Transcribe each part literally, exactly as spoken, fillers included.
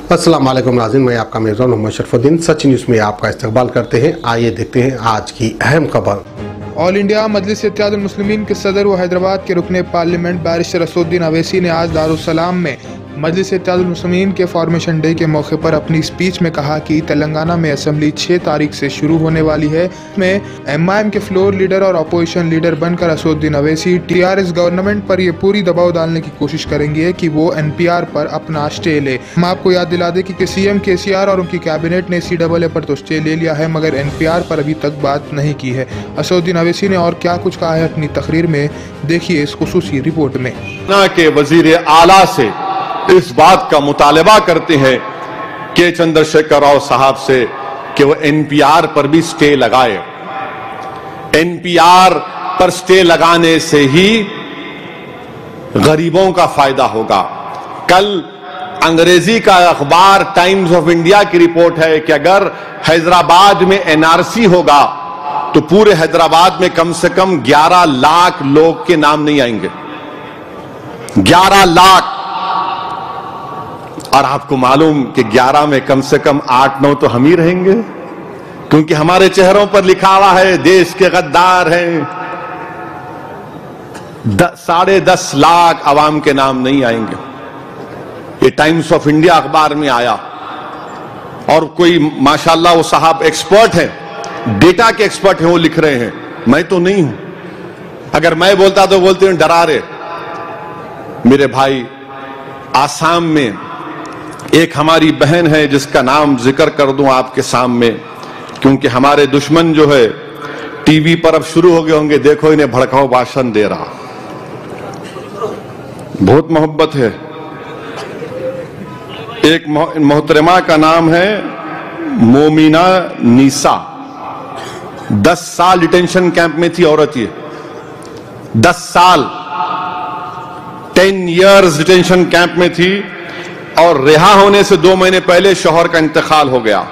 अस्सलाम वालेकुम नाज़रीन, मैं आपका मेज़बान मोहम्मद शरफुद्दीन सच न्यूज़ में आपका इस्तकबाल करते हैं। आइए देखते हैं आज की अहम खबर। ऑल इंडिया मजलिस इत्तेहादुल मुस्लिमीन के सदर व हैदराबाद के रुकने पार्लियामेंट बैरिस्टर असदुद्दीन अवैसी ने आज दारुस्सलाम में मजलिस इत्तेहादुल मुस्लिमीन के फॉर्मेशन डे के मौके पर अपनी स्पीच में कहा कि तेलंगाना में असेंबली छह तारीख से शुरू होने वाली है। में एम आई एम के फ्लोर लीडर और अपोजिशन लीडर बनकर Asaduddin Owaisi T R S government पर ये पूरी दबाव डालने की कोशिश करेंगे कि वो एन पी आर पर अपना स्टे ले। हम आपको याद दिला दें कि सी एम के सी आर और उनकी कैबिनेट ने सी डबल ए पर तो स्टे ले लिया है, मगर एन पी आर पर अभी तक बात नहीं की है। असदुद्दीन अवैसी ने और क्या कुछ कहा है अपनी तकरीर में, देखिए इस खुसूसी रिपोर्ट में। के वजीर आला से इस बात का मुतालबा करते हैं के चंद्रशेखर राव साहब से कि वो एन पी आर पर भी स्टे लगाए। एन पी आर पर स्टे लगाने से ही गरीबों का फायदा होगा। कल अंग्रेजी का अखबार टाइम्स ऑफ इंडिया की रिपोर्ट है कि अगर हैदराबाद में एन आर सी होगा तो पूरे हैदराबाद में कम से कम ग्यारह लाख लोग के नाम नहीं आएंगे। ग्यारह लाख। और आपको मालूम कि ग्यारह में कम से कम आठ नौ तो हम ही रहेंगे, क्योंकि हमारे चेहरों पर लिखा हुआ है देश के गद्दार हैं। साढ़े दस लाख अवाम के नाम नहीं आएंगे। ये टाइम्स ऑफ इंडिया अखबार में आया। और कोई माशाल्लाह वो साहब एक्सपर्ट हैं, डेटा के एक्सपर्ट हैं, वो लिख रहे हैं, मैं तो नहीं हूं। अगर मैं बोलता तो बोलते हैं डरा रहे। मेरे भाई, आसाम में एक हमारी बहन है जिसका नाम जिक्र कर दूं आपके सामने, क्योंकि हमारे दुश्मन जो है टीवी पर अब शुरू हो गए होंगे, देखो इन्हें भड़काऊ भाषण दे रहा। बहुत मोहब्बत है। एक मोहतरमा का नाम है मोमिना नीसा। दस साल डिटेंशन कैंप में थी औरत। ये दस साल टेन इयर्स डिटेंशन कैंप में थी और रिहा होने से दो महीने पहले शौहर का इंतकाल हो गया।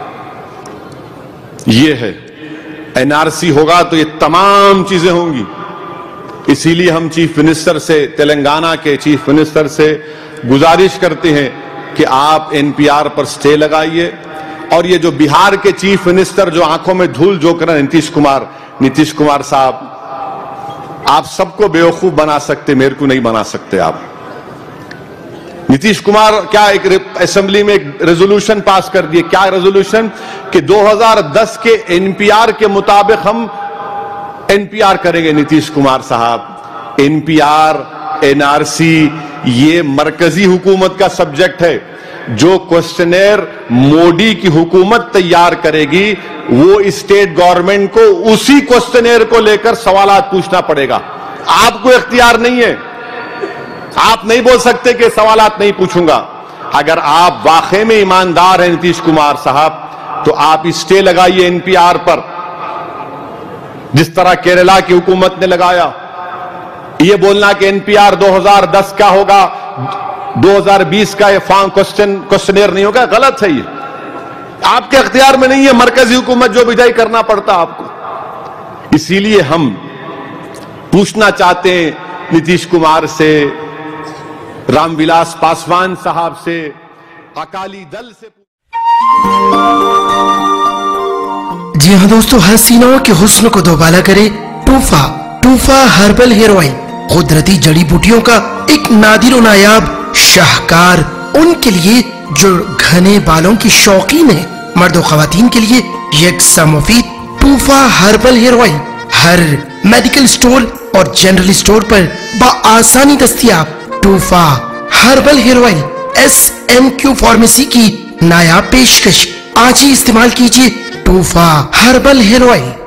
ये है एन आर सी होगा तो ये तमाम चीजें होंगी। इसीलिए हम चीफ मिनिस्टर से, तेलंगाना के चीफ मिनिस्टर से गुजारिश करते हैं कि आप एन पी आर पर स्टे लगाइए। और ये जो बिहार के चीफ मिनिस्टर जो आंखों में धूल झोंक रहे हैं, नीतीश कुमार नीतीश कुमार साहब, आप सबको बेवकूफ बना सकते, मेरे को नहीं बना सकते आप। नीतीश कुमार क्या एक असेंबली में एक रेजोल्यूशन पास कर दिए। क्या रेजोल्यूशन? कि दो हज़ार दस के एन पी आर के मुताबिक हम एन पी आर करेंगे। नीतीश कुमार साहब, N P R, N R C ये मरकजी हुकूमत का सब्जेक्ट है। जो क्वेश्चनेयर मोदी की हुकूमत तैयार करेगी वो स्टेट गवर्नमेंट को उसी क्वेश्चनेयर को लेकर सवालात पूछना पड़ेगा। आपको इख्तियार नहीं है, आप नहीं बोल सकते कि सवालात नहीं पूछूंगा। अगर आप वाकई में ईमानदार हैं नीतीश कुमार साहब, तो आप स्टे लगाइए एन पी आर पर, जिस तरह केरला की हुकूमत ने लगाया। यह बोलना कि एन पी आर दो हज़ार दस का होगा, दो हज़ार बीस का ये फॉर्म क्वेश्चन क्वेश्चनेयर नहीं होगा, गलत है। ये आपके अख्तियार में नहीं है। मरकजी हुकूमत जो विजय करना पड़ता आपको। इसीलिए हम पूछना चाहते हैं नीतीश कुमार से, रामविलास पासवान साहब से, अकाली दल से। जी हाँ दोस्तों, हसीनाओं के हुस्न को दोबाला करे Tufa. Tufa herbal hair oil कुदरती जड़ी बूटियों का एक नादिर नायाब शाहकार, उनके लिए जो घने बालों की शौकीन है। मर्द और खवातीन के लिए यकसा मुफीद टूफा हर्बल हेयर ऑयल हर मेडिकल स्टोर और जनरल स्टोर पर बआसानी दस्तयाब। Tufa herbal hair oil S M Q pharmacy की नायाब पेशकश। आज ही इस्तेमाल कीजिए टूफा हर्बल हेयर ऑयल।